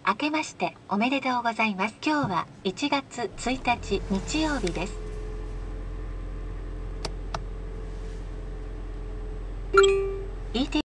明けましておめでとうございます。今日は1月1日日曜日です。ET